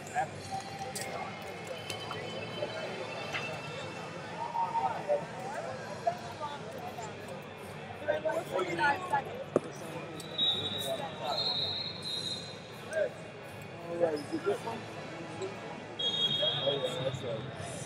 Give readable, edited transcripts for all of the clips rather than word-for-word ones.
Yeah, is it this one? Oh, yeah, that's right.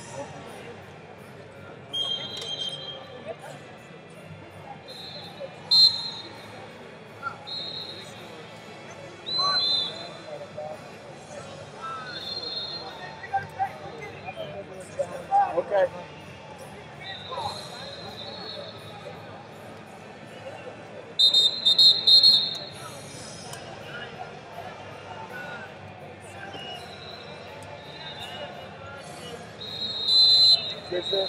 Okay. That's it.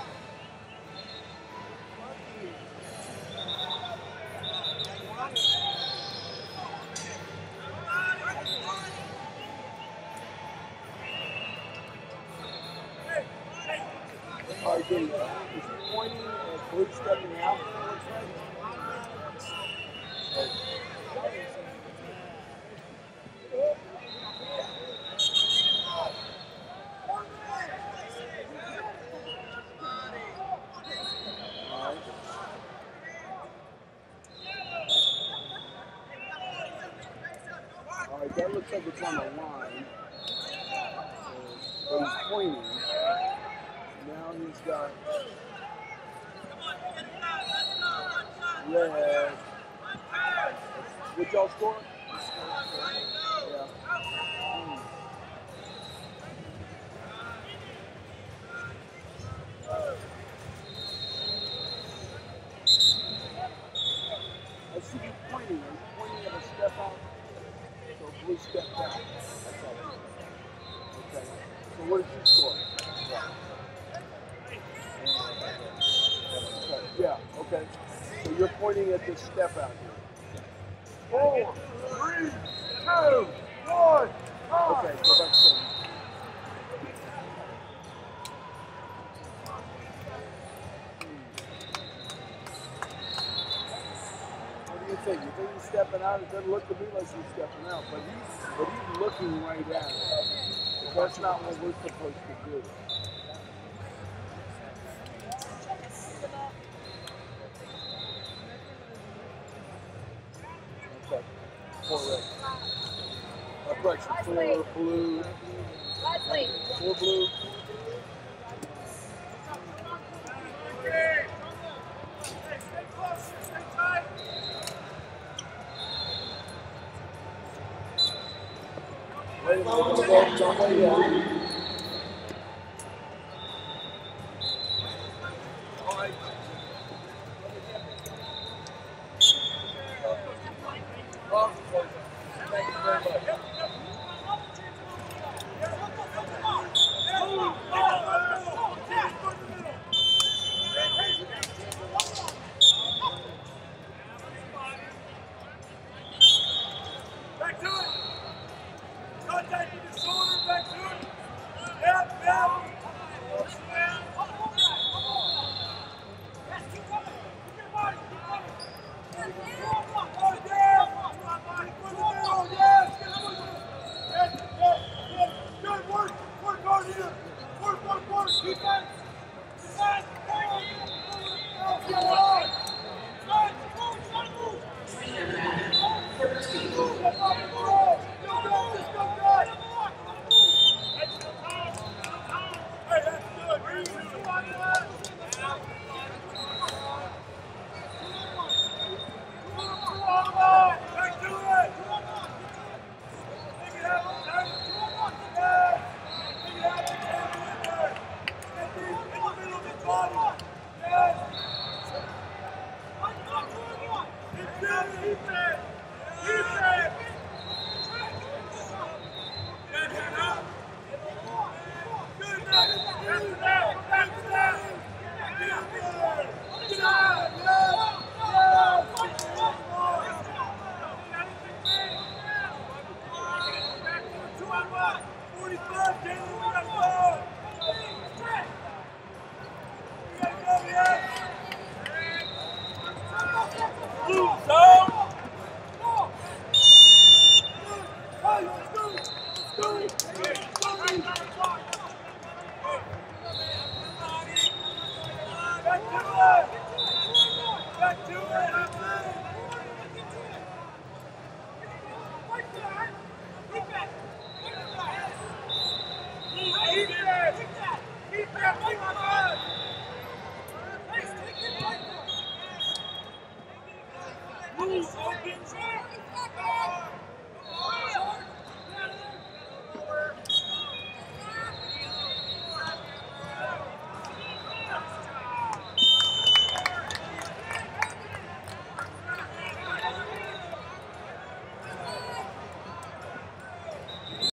All right, Dave, is he pointing at Blue stepping out? All right, that looks like it's on the line. But he's pointing. Now he's got red. What y'all score? Yeah. I see you pointing. Are you pointing at a step out? So Blue stepped out. That's all. Okay. So what did you score? Yeah, okay. So you're pointing at this step out here. 4, 3, 2, 1. Okay, go back to What do you think? You think he's stepping out? It doesn't look to me like he's stepping out, but he's looking right at it. That's not what we're supposed to do. Okay. 4 red. Correction. 4 blue. 4 blue.